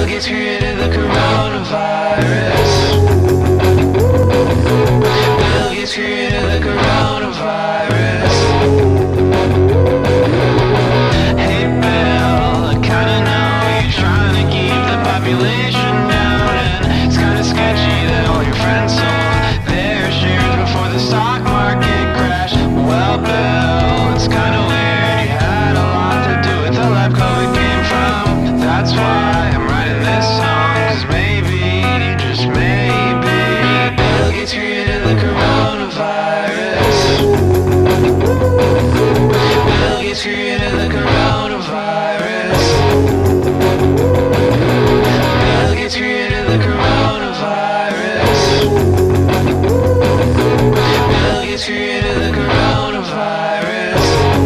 Bill Gates created the coronavirus. Bill Gates created the coronavirus. Hey Bill, I kinda know you're trying to keep the population down, and it's kinda sketchy that all your friends sold their shares before the stock market crashed. Well Bill, it's kinda weird, you had a lot to do with the lab COVID came from. That's why I'm writing this song, cause maybe, just maybe, Bill Gates created the coronavirus. Bill Gates created the coronavirus. Bill Gates created the coronavirus. Bill Gates created the coronavirus.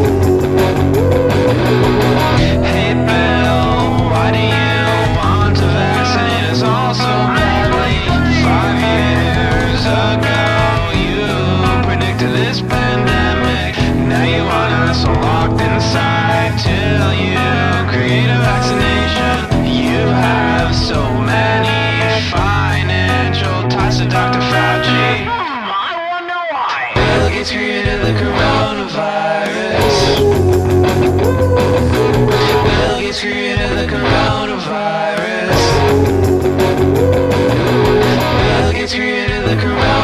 Hey Bill, why do you want to vaccinate us all so badly? 5 years ago you predicted this pandemic. Now you want us all locked inside till you create a vaccination. You have so many financial ties to Dr. Fauci. I wonder why. Bill Gates created the coronavirus. Bill Gates created the coronavirus. Bill Gates created the coronavirus.